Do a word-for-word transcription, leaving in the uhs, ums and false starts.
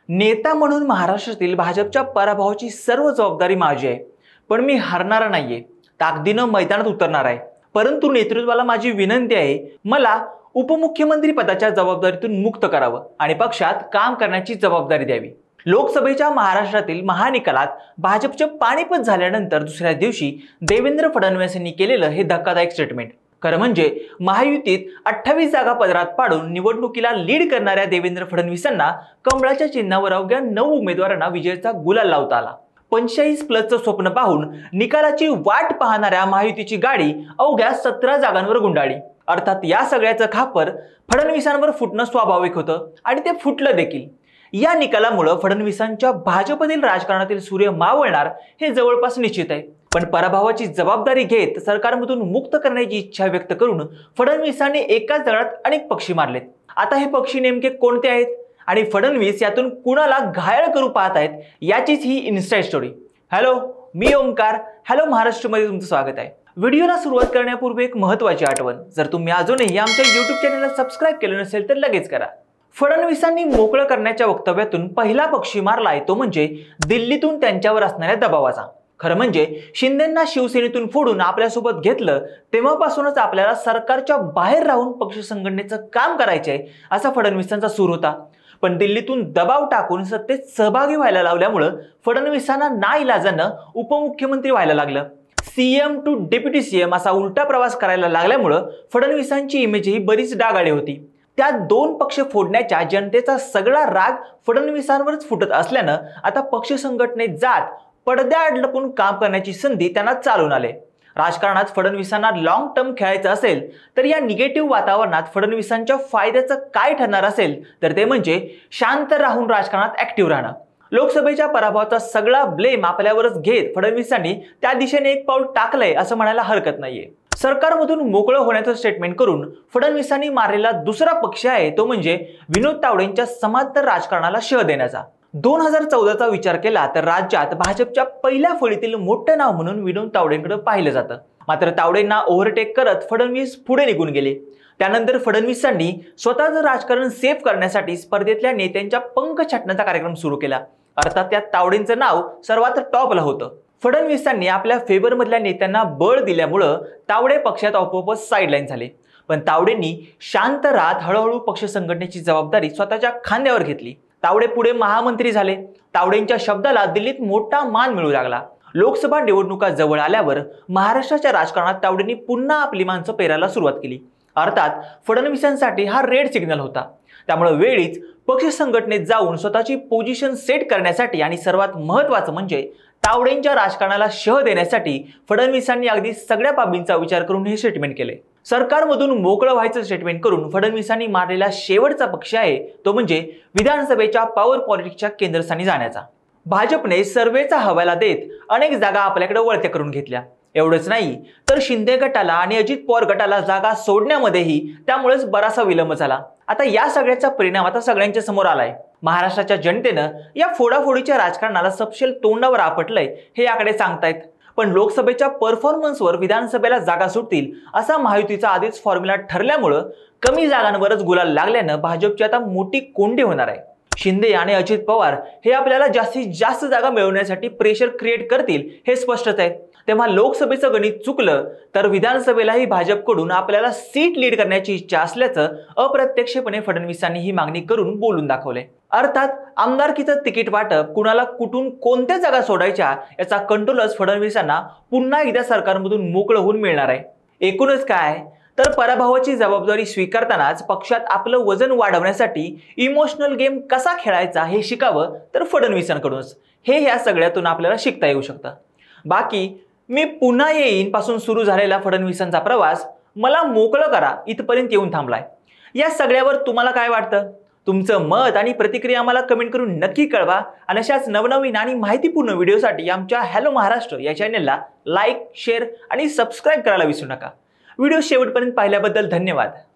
नेता म्हणून महाराष्ट्रातील भाजपच्या पराभवाची सर्व जबाबदारी माझी आहे, पण मी हारणार नाहीये, ताकदीने मैदानात उतरणार आहे। परंतु नेतृत्वाला माझी विनंती आहे, मला उपमुख्यमंत्री पदाच्या जबाबदारीतून मुक्त करावं आणि पक्षात काम करण्याची जबाबदारी द्यावी। लोकसभेच्या महाराष्ट्रातील महानिकालात भाजपचे पाणीपत झाल्यानंतर दुसऱ्या दिवशी देवेंद्र फडणवीस यांनी केलेलं हे धक्कादायक स्टेटमेंट। खरं म्हणजे महायुतीत अठ्ठावीस जागा पदरात पाडून निवडणुकीला लीड करणाऱ्या देवेंद्र फडणवीसांना कमळाच्या चिन्हावर अवघ्या नऊ उमेदवारांना विजयाचा गुलाल लावता आला। पंचेचाळीस प्लसचं स्वप्न पाहून निकालाची वाट पाहणाऱ्या महायुतीची गाडी अवघ्या सतरा जागांवर गुंडाळली। अर्थात या सगळ्याचं खापर फडणवीसांवर फुटणं स्वाभाविक होतं आणि ते फुटलं देखील। या निकालामुळे फडणवीसांच्या भाजपतील राजकारणातील सूर्य मावळणार हे जवळपास निश्चित आहे। पण पराभवाची जबाबदारी घेत सरकारमधून मुक्त करण्याची इच्छा व्यक्त करून फडणवीसांनी एकाच दगडात अनेक पक्षी मारलेत। आता हे पक्षी नेमके कोणते आहेत आणि फडणवीस यातून कुणाला घायल करू पाहत आहेत याचीच ही इन्स्टा स्टोरी। हॅलो, मी ओमकार, हॅलो महाराष्ट्रमध्ये तुमचं स्वागत आहे। व्हिडिओला सुरुवात करण्यापूर्वी एक महत्त्वाची आठवण, जर तुम्ही अजूनही आमच्या यूट्यूब चॅनलला सबस्क्राइब केलं नसेल तर लगेच करा। फडणवीसांनी मोकळं करण्याच्या वक्तव्यातून पहिला पक्षी मारलाय तो म्हणजे दिल्लीतून त्यांच्यावर असणाऱ्या दबावाचा। खरं म्हणजे शिंदेंना शिवसेनेतून फोडून आपल्यासोबत घेतलं तेव्हापासूनच आपल्याला सरकारच्या बाहेर राहून पक्ष संघटनेचं काम करायचंय असा फडणवीसांचा सूर होता। पण दिल्लीतून दबाव टाकून सत्तेत सहभागी व्हायला लावल्यामुळे फडणवीसांना नाईलाजानं उपमुख्यमंत्री व्हायला लागलं। सीएम टू डेप्युटी सीएम असा उलटा प्रवास करायला लागल्यामुळे फडणवीसांची इमेज ही बरीच डागाळी होती। त्या दोन पक्ष फोडण्याच्या जनतेचा सगळा राग फडणवीसांवरच फुटत असल्यानं आता पक्ष संघटनेत जात पडद्याआड लपून काम करण्याची संधी त्यांना चालून आले। राजकारणात फडणवीसांना लॉंग टर्म खेळायचं असेल तर या निगेटिव्ह वातावरणात फडणवीसांच्या फायद्याचं काय ठरणार असेल तर ते म्हणजे शांत राहून राजकारणात ऍक्टिव्ह राहणं। लोकसभेच्या पराभवाचा सगळा ब्लेम आपल्यावरच घेत फडणवीसांनी त्या दिशेने एक पाऊल टाकलंय असं म्हणायला हरकत नाहीये। सरकारमधून मोकळं होण्याचं स्टेटमेंट करून फडणवीसांनी मारलेला दुसरा पक्ष आहे तो म्हणजे विनोद तावडेंच्या समांतर राजकारणाला शह देण्याचा। दोन हजार चौदाचा विचार केला तर राज्यात भाजपच्या पहिल्या फळीतील मोठं नाव म्हणून विनोद तावडेंकडे पाहिलं जातं। मात्र तावडेंना ओव्हरटेक करत फडणवीस पुढे निघून गेले। त्यानंतर फडणवीसांनी स्वतःचं राजकारण सेफ करण्यासाठी स्पर्धेतल्या नेत्यांच्या पंख छाटण्याचा कार्यक्रम सुरू केला। अर्थात त्यात तावडेंचं नाव सर्वात टॉपला होतं। फडणवीसांनी आपल्या फेवर मधल्या नेत्यांना बळ दिल्यामुळं तावडे पक्षात आपोआपच साईडलाईन झाले। पण तावडेंनी शांत राहत हळूहळू पक्ष संघटनेची जबाबदारी स्वतःच्या खांद्यावर घेतली। तावडे पुढे महामंत्री झाले। तावडेंच्या शब्दाला दिल्लीत मोठा मान मिळू लागला। लोकसभा निवडणुका जवळ आल्यावर महाराष्ट्राच्या राजकारणात तावडेंनी पुन्हा आपली माणसं पेरायला सुरुवात केली। अर्थात फडणवीसांसाठी हा रेड सिग्नल होता। त्यामुळे वेळीच पक्ष संघटनेत जाऊन स्वतःची पोझिशन सेट करण्यासाठी आणि सर्वात महत्त्वाचं म्हणजे तावडेंच्या राजकारणाला शह देण्यासाठी फडणवीसांनी अगदी सगळ्या बाबींचा विचार करून हे स्टेटमेंट केले। सरकारमधून मोकळं व्हायचं स्टेटमेंट करून फडणवीसांनी मारलेला शेवटचा पक्ष आहे तो म्हणजे विधानसभेच्या पॉवर पॉलिटिक्सच्या केंद्रस्थानी जाण्याचा। भाजपने सर्वेचा हवाला देत अनेक जागा आपल्याकडे वळत्या करून घेतल्या। एवढंच नाही तर शिंदे गटाला आणि अजित पवार गटाला जागा सोडण्यामध्येही त्यामुळेच बराचसा विलंब झाला। आता या सगळ्याचा परिणाम आता सगळ्यांच्या समोर आलाय। महाराष्ट्राच्या जनतेनं या फोडाफोडीच्या राजकारणाला सपशेल तोंडावर आपटलंय हे आकडे सांगतायत। पण लोकसभेच्या परफॉर्मन्सवर विधानसभेला जागा सुटतील असा महायुतीचा आधीच फॉर्म्युला ठरल्यामुळं कमी जागांवरच गुलाल लागल्यानं भाजपची आता मोठी कोंडी होणार आहे। शिंदे आणि अजित पवार हे आपल्याला जास्तीत जास्त जागा मिळवण्यासाठी प्रेशर क्रिएट करतील हे स्पष्टच आहे। तेव्हा लोकसभेचं गणित चुकलं तर विधानसभेलाही भाजपकडून आपल्याला सीट लीड करण्याची इच्छा असल्याचं अप्रत्यक्षपणे फडणवीसांनी ही मागणी करून बोलून दाखवलंय। अर्थात आमदारकीचं तिकीट वाटप कुणाला कुठून कोणत्या जागा सोडायच्या याचा कंट्रोलच फडणवीसांना पुन्हा एकदा सरकारमधून मोकळं होऊन मिळणार आहे। एकूणच काय तर पराभवाची जबाबदारी स्वीकारतानाच पक्षात आपलं वजन वाढवण्यासाठी इमोशनल गेम कसा खेळायचा हे शिकावं तर फडणवीसांकडूनच हे या सगळ्यातून आपल्याला शिकता येऊ शकतं। बाकी मी पुन्हा येईन पासून सुरू झालेला फडणवीसांचा प्रवास मला मोकळं करा इथपर्यंत येऊन थांबलाय। या सगळ्यावर तुम्हाला काय वाटतं? तुमचं मत आणि प्रतिक्रिया आम्हाला कमेंट करून नक्की कळवा आणि अशाच नवनवीन आणि माहितीपूर्ण व्हिडिओसाठी आमच्या हॅलो महाराष्ट्र या चॅनलला लाईक, शेअर आणि सबस्क्राईब करायला विसरू नका। व्हिडिओ शेवटपर्यंत पाहिल्याबद्दल धन्यवाद।